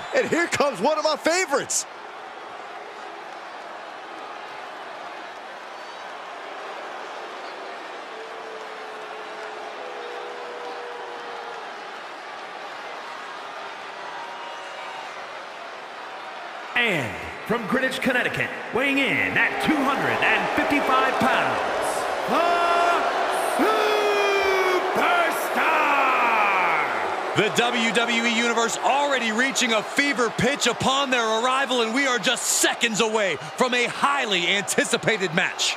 And here comes one of my favorites. And from Greenwich, Connecticut, weighing in at 255 pounds, the WWE Universe already reaching a fever pitch upon their arrival, and we are just seconds away from a highly anticipated match.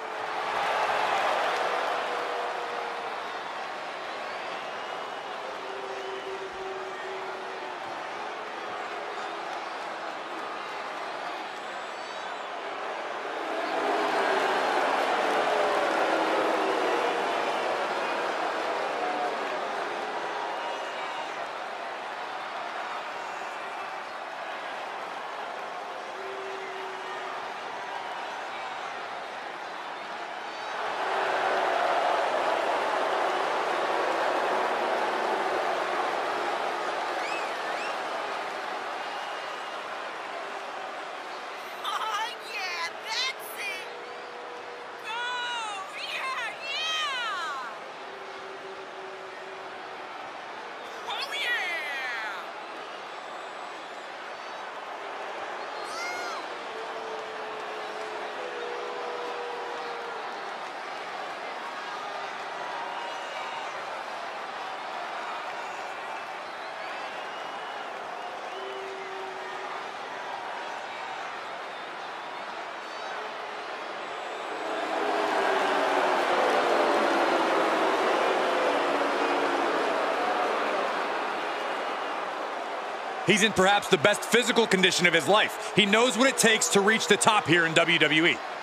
He's in perhaps the best physical condition of his life. He knows what it takes to reach the top here in WWE.